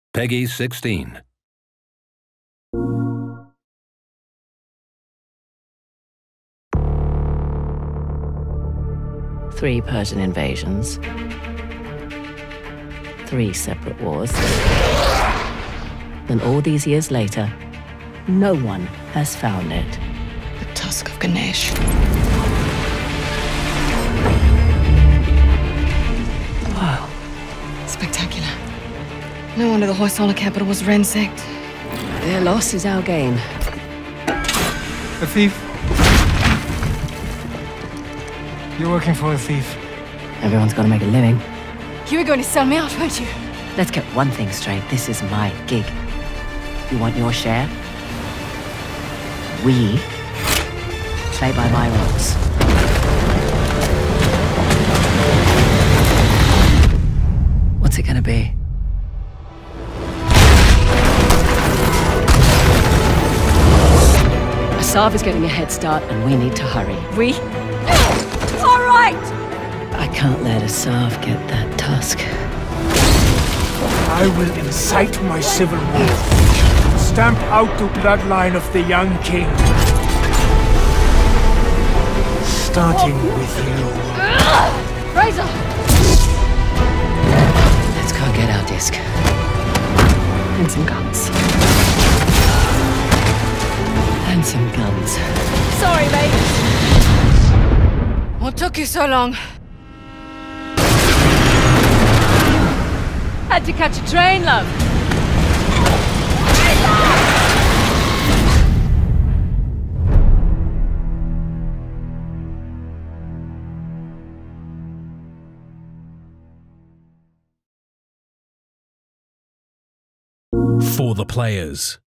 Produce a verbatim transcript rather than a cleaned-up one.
Peggy sixteen. Three Persian invasions. Three separate wars. And all these years later, no one has found it. The tusk of Ganesh. Wow. Spectacular. No wonder the Hoysala capital was ransacked. Their loss is our gain. A thief? You're working for a thief. Everyone's got to make a living. You were going to sell me out, weren't you? Let's get one thing straight. This is my gig. You want your share? We play by my rules. What's it gonna be? Asav is getting a head start and we need to hurry. We? All right! I can't let Asav get that tusk. I will incite my civil war. Stamp out the bloodline of the young king. Starting with you. Razor! Let's go get our disc. And some guns. And some guns. Sorry, mate. What took you so long? Had to catch a train, love. For the players.